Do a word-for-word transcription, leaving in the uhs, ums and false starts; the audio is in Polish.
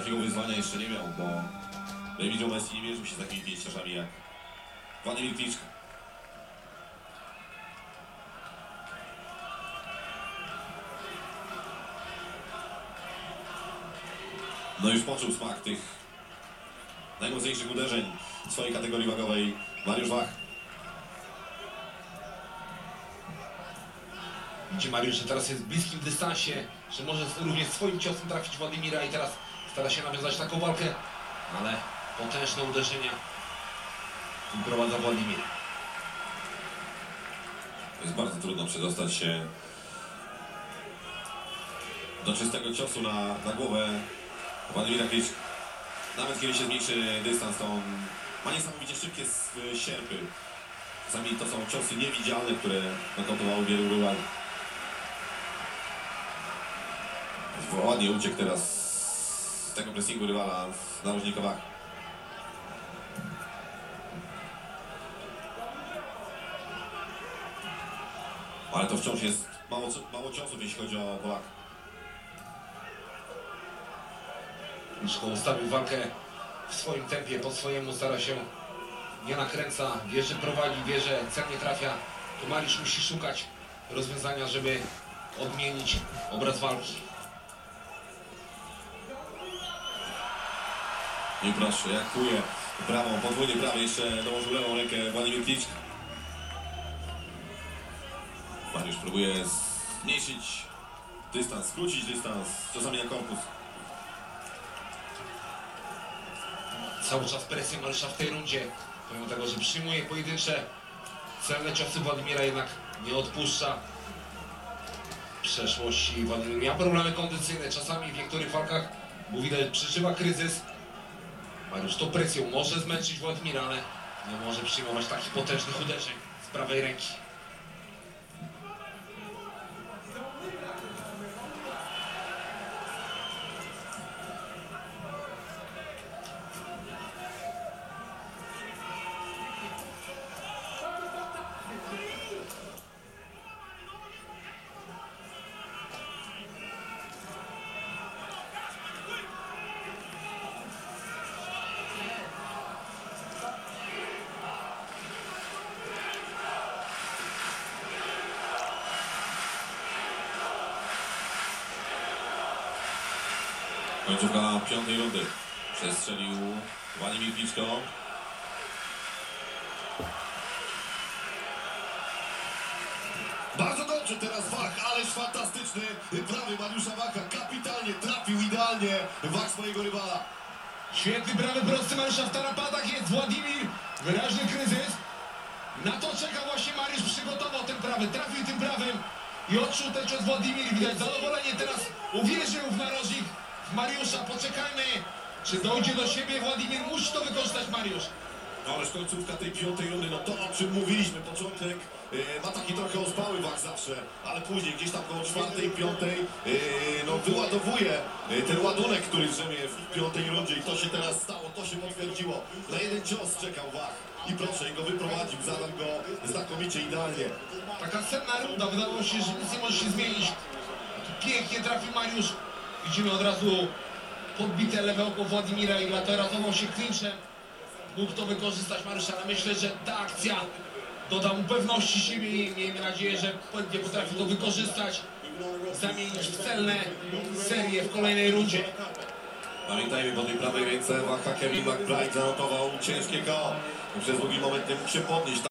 takiego wyzwania jeszcze nie miał, bo David Messi nie mierzył się z takimi pięściarzami jak Władimir Kliczko. No już poczuł smak tych najmocniejszych uderzeń w swojej kategorii wagowej Mariusz Wach. Widzi Mariusz, że teraz jest w bliskim dystansie, że może również swoim ciosem trafić Władimira i teraz stara się nawiązać taką walkę, ale potężne uderzenia prowadza Władimir. Jest bardzo trudno przedostać się do czystego ciosu na, na głowę Władimira Kliczka. Nawet kiedy się zmniejszy dystans, to on ma niesamowicie szybkie sierpy. Czasami to są ciosy niewidzialne, które nokautowały wielu rywali. Ładnie uciekł teraz z tego pressingu rywala w narożnika Wach. Ale to wciąż jest mało, mało ciosów, jeśli chodzi o Polaka. Kliczko ustawił walkę w swoim tempie, po swojemu, stara się, nie nakręca, wie, że prowadzi, wie, że celnie trafia. Tu Mariusz musi szukać rozwiązania, żeby odmienić obraz walki. I proszę, jak kuje prawą, podwójnie prawą, jeszcze dołożył lewą rękę Władimir Kliczko. Mariusz próbuje zmniejszyć dystans, skrócić dystans, czasami na korpus. Cały czas presję Mariusza w tej rundzie, pomimo tego, że przyjmuje pojedyncze celne ciosy, Władimira jednak nie odpuszcza. W przeszłości Władimir miał problemy kondycyjne, czasami w niektórych walkach był widać, przeżywa kryzys. Mariusz tą presją może zmęczyć Władimira, ale nie może przyjmować takich potężnych uderzeń z prawej ręki. Końcówka piątej rundy. Przestrzelił Władimir Kliczko. Bardzo dobrze teraz Wach, ależ fantastyczny prawy Mariusza Wacha. Kapitalnie trafił idealnie Wach swojego rywala. Świetny prawy prosty Mariusza w tarapatach, jest Władimir, wyraźny kryzys. Na to czeka właśnie Mariusz, przygotował ten prawy, trafił tym prawym i odczuł ten cios Władimir. Widać zadowolenie, teraz uwierzył w narożnik Mariusza. Poczekajmy, czy dojdzie do siebie Władimir, musi to wykorzystać Mariusz. No ależ końcówka tej piątej rundy, no to o czym mówiliśmy, początek e, ma taki trochę ospały Wach zawsze, ale później gdzieś tam koło czwartej, piątej, e, no wyładowuje e, ten ładunek, który drzemie w piątej rundzie i to się teraz stało, to się potwierdziło. Na jeden cios czekał Wach i proszę, go wyprowadził, zadał go znakomicie, idealnie. Taka senna runda, wydawało się, że nic nie może się zmienić. Pięknie trafił Mariusz. Widzimy od razu podbite lewe oko Władimira i to ratował się klinczem. Mógł to wykorzystać Mariusz, ale myślę, że ta akcja doda mu pewności siebie i miejmy nadzieję, że będzie potrafił to wykorzystać, zamienić w celne serie w kolejnej rundzie. Pamiętajmy, po tej prawej ręce Wacha Kevin McBride zanotował ciężkie K O. Przez długi moment nie mógł się podnieść.